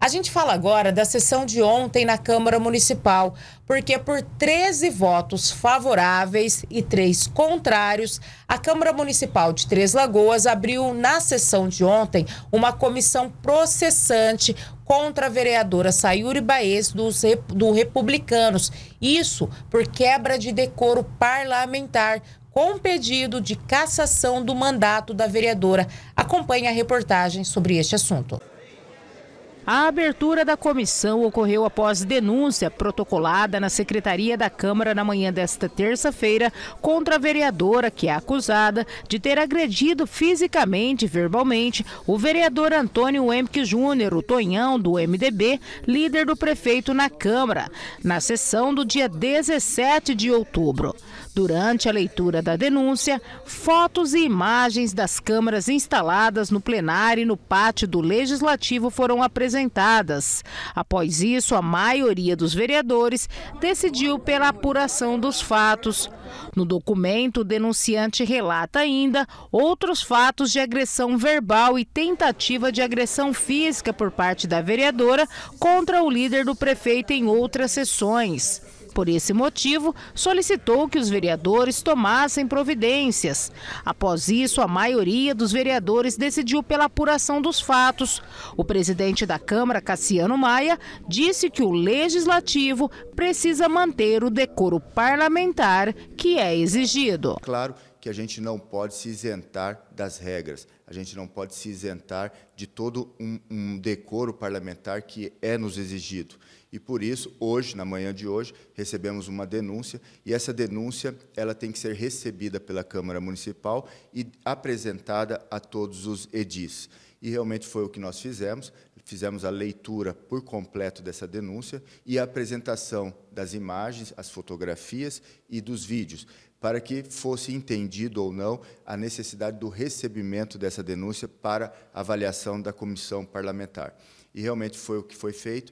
A gente fala agora da sessão de ontem na Câmara Municipal, porque por 13 votos favoráveis e 3 contrários, a Câmara Municipal de Três Lagoas abriu na sessão de ontem uma comissão processante contra a vereadora Sayuri Baez do Republicanos. Isso por quebra de decoro parlamentar, com pedido de cassação do mandato da vereadora. Acompanhe a reportagem sobre este assunto. A abertura da comissão ocorreu após denúncia protocolada na Secretaria da Câmara na manhã desta terça-feira contra a vereadora, que é acusada de ter agredido fisicamente e verbalmente o vereador Antônio Emke Júnior, o Tonhão, do MDB, líder do prefeito na Câmara, na sessão do dia 17 de outubro. Durante a leitura da denúncia, fotos e imagens das câmaras instaladas no plenário e no pátio do Legislativo foram apresentadas. Após isso, a maioria dos vereadores decidiu pela apuração dos fatos. No documento, o denunciante relata ainda outros fatos de agressão verbal e tentativa de agressão física por parte da vereadora contra o líder do prefeito em outras sessões. Por esse motivo, solicitou que os vereadores tomassem providências. Após isso, a maioria dos vereadores decidiu pela apuração dos fatos. O presidente da Câmara, Cassiano Maia, disse que o Legislativo precisa manter o decoro parlamentar que é exigido. Claro que a gente não pode se isentar das regras, a gente não pode se isentar de todo um decoro parlamentar que é nos exigido. E por isso, hoje, na manhã de hoje, recebemos uma denúncia, e essa denúncia ela tem que ser recebida pela Câmara Municipal e apresentada a todos os edis. E realmente foi o que nós fizemos. Fizemos a leitura por completo dessa denúncia e a apresentação das imagens, as fotografias e dos vídeos, para que fosse entendido ou não a necessidade do recebimento dessa denúncia para avaliação da comissão parlamentar. E realmente foi o que foi feito.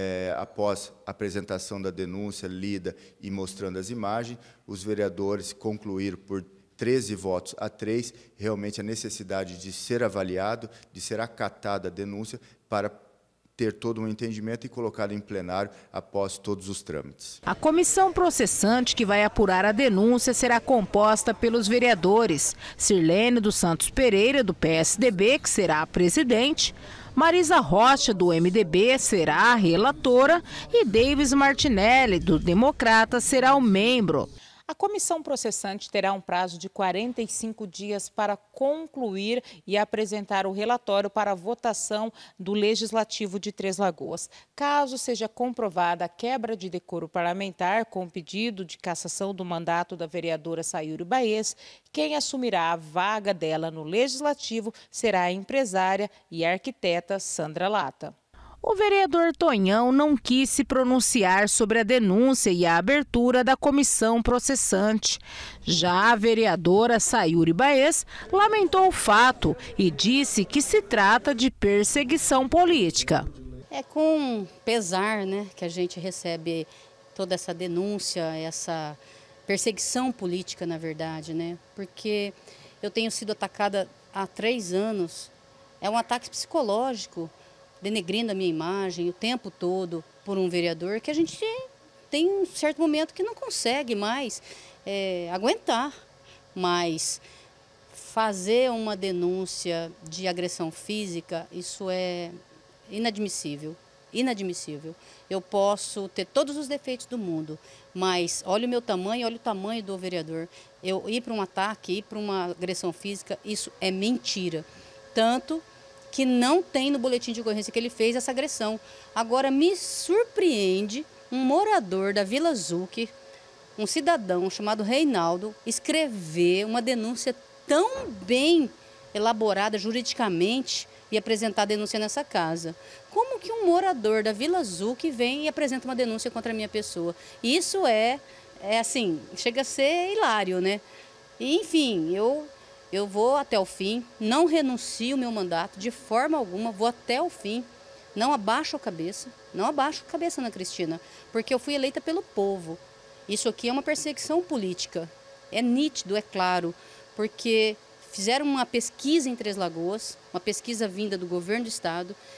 Após a apresentação da denúncia, lida e mostrando as imagens, os vereadores concluíram por 13 votos a 3, realmente a necessidade de ser avaliado, de ser acatada a denúncia para ter todo um entendimento e colocado em plenário após todos os trâmites. A comissão processante que vai apurar a denúncia será composta pelos vereadores Sirlene dos Santos Pereira, do PSDB, que será a presidente, Marisa Rocha, do MDB, será a relatora e Davis Martinelli, do Democrata, será o membro. A comissão processante terá um prazo de 45 dias para concluir e apresentar o relatório para a votação do Legislativo de Três Lagoas. Caso seja comprovada a quebra de decoro parlamentar com pedido de cassação do mandato da vereadora Sayuri Baez, quem assumirá a vaga dela no Legislativo será a empresária e arquiteta Sandra Lata. O vereador Tonhão não quis se pronunciar sobre a denúncia e a abertura da comissão processante. Já a vereadora Sayuri Baez lamentou o fato e disse que se trata de perseguição política. É com pesar, né, que a gente recebe toda essa denúncia, essa perseguição política, na verdade, né? Porque eu tenho sido atacada há 3 anos. É um ataque psicológico, denegrindo a minha imagem o tempo todo por um vereador que a gente tem um certo momento que não consegue mais aguentar. Mas fazer uma denúncia de agressão física, isso é inadmissível, inadmissível. Eu posso ter todos os defeitos do mundo, mas olha o meu tamanho, olha o tamanho do vereador. Eu ir para um ataque, ir para uma agressão física, isso é mentira. Tanto que não tem no boletim de ocorrência que ele fez essa agressão. Agora, me surpreende um morador da Vila Zucchi, um cidadão chamado Reinaldo, escrever uma denúncia tão bem elaborada juridicamente e apresentar a denúncia nessa casa. Como que um morador da Vila Zucchi vem e apresenta uma denúncia contra a minha pessoa? Isso é assim, chega a ser hilário, né? E, enfim, eu vou até o fim, não renuncio o meu mandato de forma alguma, vou até o fim, não abaixo a cabeça, Ana Cristina, porque eu fui eleita pelo povo. Isso aqui é uma perseguição política, é nítido, é claro, porque fizeram uma pesquisa em Três Lagoas, uma pesquisa vinda do governo do estado,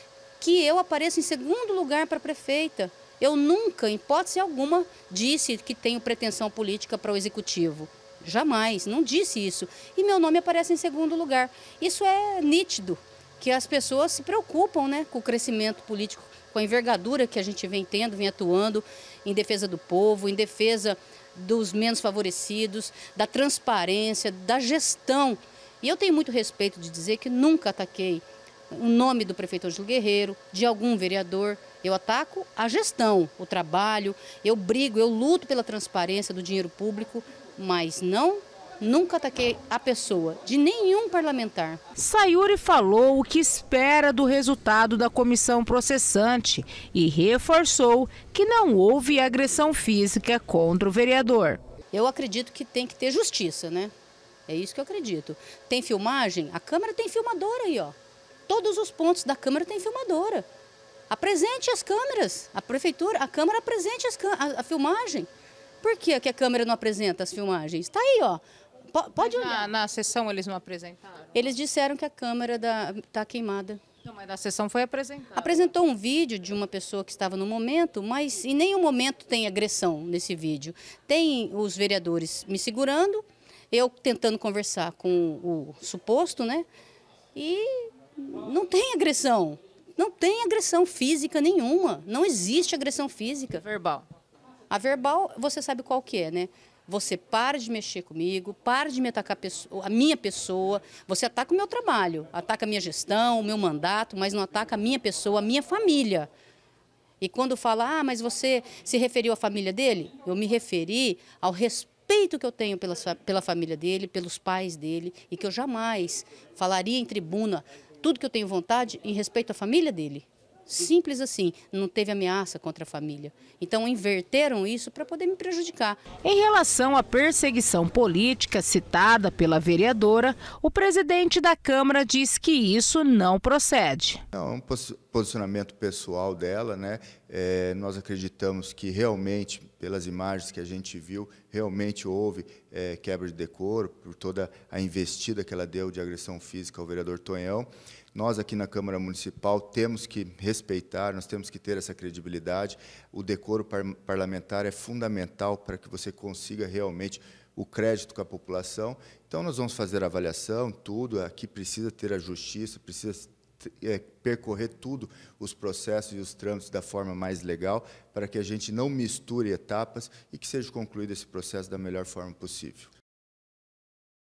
que eu apareço em segundo lugar para prefeita. Eu nunca, em hipótese alguma, disse que tenho pretensão política para o executivo. Jamais, não disse isso. E meu nome aparece em segundo lugar. Isso é nítido, que as pessoas se preocupam, né, com o crescimento político, com a envergadura que a gente vem tendo, vem atuando em defesa do povo, em defesa dos menos favorecidos, da transparência, da gestão. E eu tenho muito respeito de dizer que nunca ataquei o nome do prefeito Ângelo Guerreiro, de algum vereador. Eu ataco a gestão, o trabalho, eu brigo, eu luto pela transparência do dinheiro público, mas nunca ataquei a pessoa de nenhum parlamentar. Sayuri falou o que espera do resultado da comissão processante e reforçou que não houve agressão física contra o vereador. Eu acredito que tem que ter justiça, né? É isso que eu acredito. Tem filmagem? A Câmara tem filmadora aí, ó. Todos os pontos da Câmara tem filmadora. Apresente as câmeras. A Prefeitura, a Câmara apresente a filmagem. Por que a Câmara não apresenta as filmagens? Está aí, ó. Pode olhar. Na sessão eles não apresentaram? Eles disseram que a Câmara está queimada. Não, mas na sessão foi apresentada. Apresentou um vídeo de uma pessoa que estava no momento, mas em nenhum momento tem agressão nesse vídeo. Tem os vereadores me segurando, eu tentando conversar com o suposto, né? E não tem agressão. Não tem agressão física nenhuma. Não existe agressão física. Verbal. A verbal, você sabe qual que é, né? Você para de mexer comigo, para de me atacar a minha pessoa, você ataca o meu trabalho, ataca a minha gestão, o meu mandato, mas não ataca a minha pessoa, a minha família. E quando fala, mas você se referiu à família dele? Eu me referi ao respeito que eu tenho pela família dele, pelos pais dele, e que eu jamais falaria em tribuna tudo que eu tenho vontade em respeito à família dele. Simples assim, não teve ameaça contra a família. Então inverteram isso para poder me prejudicar. Em relação à perseguição política citada pela vereadora, o presidente da Câmara diz que isso não procede. É um posicionamento pessoal dela, né? Nós acreditamos que realmente, pelas imagens que a gente viu, realmente houve quebra de decoro por toda a investida que ela deu de agressão física ao vereador Tonhão. Nós aqui na Câmara Municipal temos que respeitar, nós temos que ter essa credibilidade. O decoro parlamentar é fundamental para que você consiga realmente o crédito com a população. Então, nós vamos fazer a avaliação, tudo. Aqui precisa ter a justiça, precisa percorrer tudo os processos e os trâmites da forma mais legal para que a gente não misture etapas e que seja concluído esse processo da melhor forma possível.